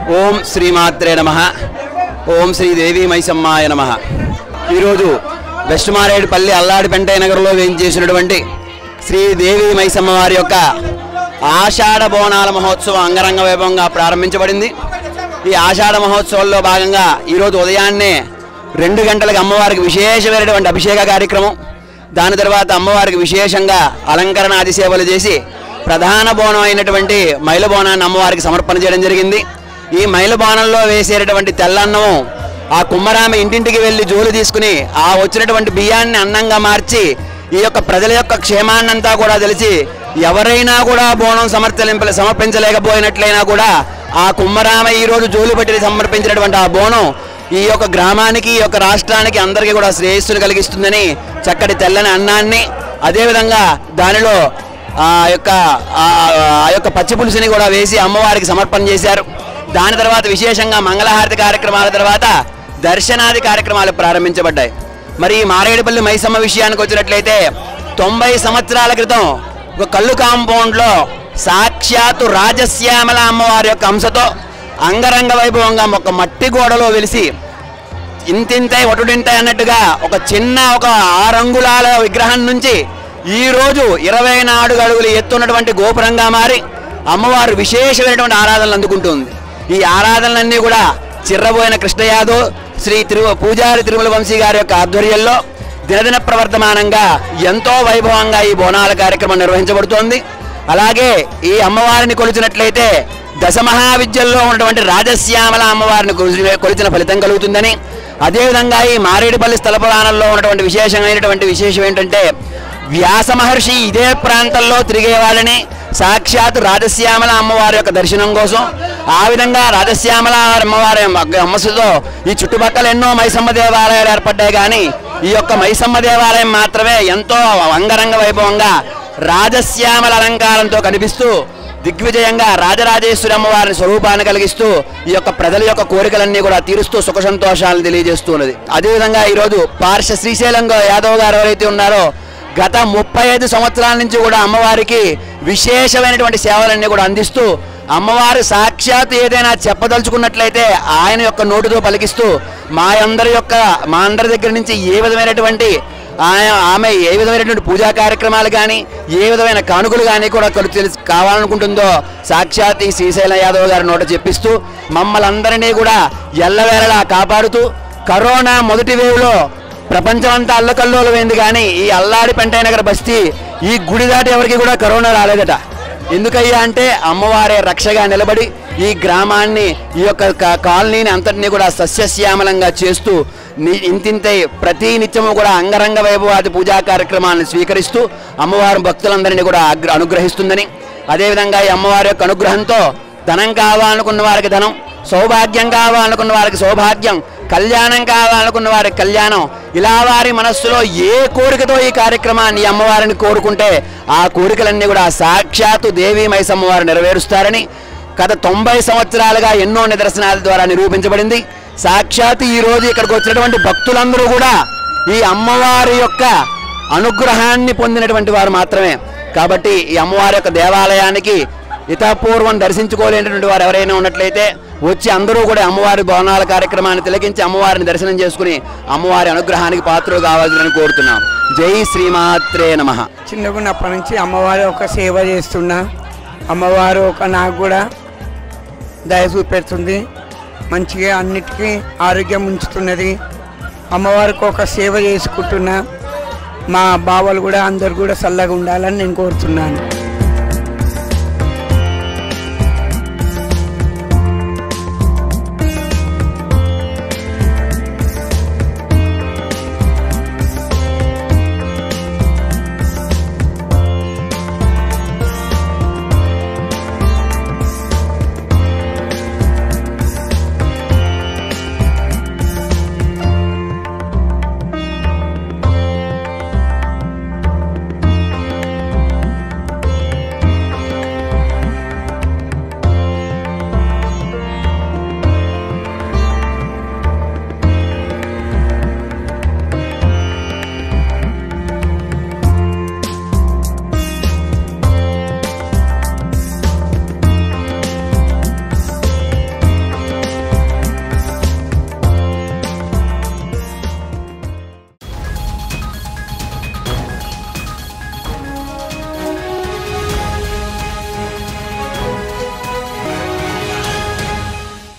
ఓం శ్రీమాత్రే నమః. ఓం శ్రీ దేవీ మైసమ్మాయ నమః. ఈరోజు వెస్ట్ మారేడుపల్లి అల్లాడిపెంటై నగర్లో వేయించేసినటువంటి శ్రీ దేవీ మైసమ్మ వారి యొక్క ఆషాఢ బోనాల మహోత్సవం అంగరంగ వైభవంగా ప్రారంభించబడింది. ఈ ఆషాఢ మహోత్సవంలో భాగంగా ఈరోజు ఉదయాన్నే 2 గంటలకు అమ్మవారికి విశేషమైనటువంటి అభిషేక కార్యక్రమం, దాని తర్వాత అమ్మవారికి విశేషంగా అలంకరణ ఆది సేవలు చేసి ప్రధాన బోనం అయినటువంటి మైల బోనాన్ని అమ్మవారికి సమర్పణ చేయడం జరిగింది. ఈ మైల బోనంలో వేసేటటువంటి తెల్లన్నము ఆ కుమ్మరామ ఇంటింటికి వెళ్ళి జోలు తీసుకుని ఆ వచ్చినటువంటి బియ్యాన్ని అన్నంగా మార్చి ఈ యొక్క ప్రజల యొక్క క్షేమాన్నంతా కూడా తెలిసి ఎవరైనా కూడా బోనం సమర్పించలేకపోయినట్లయినా కూడా ఆ కుమ్మరామ ఈరోజు జోలు పట్టి సమర్పించినటువంటి ఆ బోనం ఈ యొక్క గ్రామానికి ఈ యొక్క రాష్ట్రానికి అందరికీ కూడా శ్రేయస్సును కలిగిస్తుందని చక్కటి తెల్లని అన్నాన్ని అదేవిధంగా దానిలో ఆ యొక్క పచ్చి పులుసుని కూడా వేసి అమ్మవారికి సమర్పణ చేశారు. దాని తర్వాత విశేషంగా మంగళహారతి కార్యక్రమాల తర్వాత దర్శనాది కార్యక్రమాలు ప్రారంభించబడ్డాయి. మరి ఈ మారేడుపల్లి మైసమ్మ విషయానికి వచ్చినట్లయితే 90 సంవత్సరాల క్రితం ఒక కళ్ళు కాంపౌండ్లో సాక్షాత్తు రాజశ్యామల అమ్మవారి యొక్క అంశతో అంగరంగ వైభవంగా ఒక మట్టి గోడలో వెలిసి ఇంతింతై ఒటుడింతై అన్నట్టుగా ఒక చిన్న 6 అంగుళాల విగ్రహం నుంచి ఈరోజు 24 అడుగులు ఎత్తున్నటువంటి గోపురంగా మారి అమ్మవారు విశేషమైనటువంటి ఆరాధనలు అందుకుంటుంది. ఈ ఆరాధనలన్నీ కూడా చిర్రబోయిన కృష్ణ యాదవ్ శ్రీ పూజారి తిరుమల వంశీ గారి యొక్క ఆధ్వర్యంలో దినదిన ప్రవర్తమానంగా ఎంతో వైభవంగా ఈ బోనాల కార్యక్రమం నిర్వహించబడుతోంది. అలాగే ఈ అమ్మవారిని కొలిచినట్లయితే దశమహావిద్యల్లో ఉన్నటువంటి రాజశ్యామల అమ్మవారిని కొలిచిన ఫలితం కలుగుతుందని, అదేవిధంగా ఈ మారేడుపల్లి స్థల పురాణంలో ఉన్నటువంటి విశేషం ఏంటంటే వ్యాస మహర్షి ఇదే ప్రాంతంలో తిరిగేవాళ్ళని సాక్షాత్ రాజశ్యామల అమ్మవారి యొక్క దర్శనం కోసం ఆ విధంగా రాజశ్యామల అమ్మవారి అమ్మసుతో ఈ చుట్టుపక్కల ఎన్నో మైసమ్మ దేవాలయాలు ఏర్పడ్డాయి. కానీ ఈ యొక్క మైసమ్మ దేవాలయం మాత్రమే ఎంతో అంగరంగ వైభవంగా రాజశ్యామల అలంకారంతో కనిపిస్తూ దిగ్విజయంగా రాజరాజేశ్వరి అమ్మవారిని స్వరూపాన్ని కలిగిస్తూ ఈ యొక్క ప్రజల యొక్క కోరికలన్నీ కూడా తీరుస్తూ సుఖ సంతోషాలను తెలియజేస్తున్నది. అదేవిధంగా ఈరోజు పార్శ్వ శ్రీశైలం యాదవ్ గారు ఎవరైతే ఉన్నారో గత 35 సంవత్సరాల నుంచి కూడా అమ్మవారికి విశేషమైనటువంటి సేవలన్నీ కూడా అందిస్తూ అమ్మవారు సాక్షాత్ ఏదైనా చెప్పదలుచుకున్నట్లయితే ఆయన యొక్క నోటితో పలికిస్తూ మా అందరి దగ్గర నుంచి ఏ విధమైనటువంటి ఆమె ఏ విధమైనటువంటి పూజా కార్యక్రమాలు కానీ ఏ విధమైన కానుకలు కానీ కూడా కావాలనుకుంటుందో సాక్షాత్ ఈ శ్రీశైల యాదవ్ గారి నోట చెప్పిస్తూ మమ్మల్ని అందరినీ కూడా ఎల్లవేళలా కాపాడుతూ కరోనా మొదటి వేవ్లో ప్రపంచమంతా అల్లకల్లోలమైంది. కానీ ఈ అల్లాడిపెంటై నగర్ బస్తీ ఈ గుడి దాటి ఎవరికి కూడా కరోనా రాలేదట. ఎందుకయ్యా అంటే అమ్మవారే రక్షగా నిలబడి ఈ గ్రామాన్ని ఈ యొక్క కాలనీని అంతటినీ కూడా సస్యశ్యామలంగా చేస్తూ ఇంతింతై ప్రతి నిత్యము కూడా అంగరంగ వైభవాది పూజా కార్యక్రమాలను స్వీకరిస్తూ అమ్మవారు భక్తులందరినీ కూడా అనుగ్రహిస్తుందని, అదేవిధంగా ఈ అమ్మవారి యొక్క అనుగ్రహంతో ధనం కావాలనుకున్న వారికి ధనం, సౌభాగ్యం కావాలనుకున్న వారికి సౌభాగ్యం, కళ్యాణం కావాలనుకున్న వారికి కళ్యాణం, ఇలా వారి మనస్సులో ఏ కోరికతో ఈ కార్యక్రమాన్ని అమ్మవారిని కోరుకుంటే ఆ కోరికలన్నీ కూడా సాక్షాత్తు దేవీ మైసమ్మ వారు నెరవేరుస్తారని గత 90 సంవత్సరాలుగా ఎన్నో నిదర్శనాల ద్వారా నిరూపించబడింది. సాక్షాత్తు ఈరోజు ఇక్కడికి వచ్చినటువంటి భక్తులందరూ కూడా ఈ అమ్మవారి యొక్క అనుగ్రహాన్ని పొందినటువంటి వారు మాత్రమే. కాబట్టి ఈ అమ్మవారి యొక్క దేవాలయానికి ఇతపూర్వం దర్శించుకోలేనటువంటి వారు ఎవరైనా ఉన్నట్లయితే వచ్చి అందరూ కూడా అమ్మవారి బోనాల కార్యక్రమాన్ని తిలకించి అమ్మవారిని దర్శనం చేసుకుని అమ్మవారి అనుగ్రహానికి పాత్రలు కావాలని కోరుతున్నాం. జై శ్రీమాత్రే నమః. చిన్నగున్నప్పటి నుంచి అమ్మవారి ఒక సేవ చేస్తున్నా. అమ్మవారు నాకు కూడా దయ చూపెడుతుంది, మంచిగా అన్నిటికీ ఆరోగ్యం ఉంచుతున్నది. అమ్మవారికి ఒక సేవ చేసుకుంటున్నా. మా బావలు కూడా అందరు కూడా చల్లగా ఉండాలని నేను కోరుతున్నాను.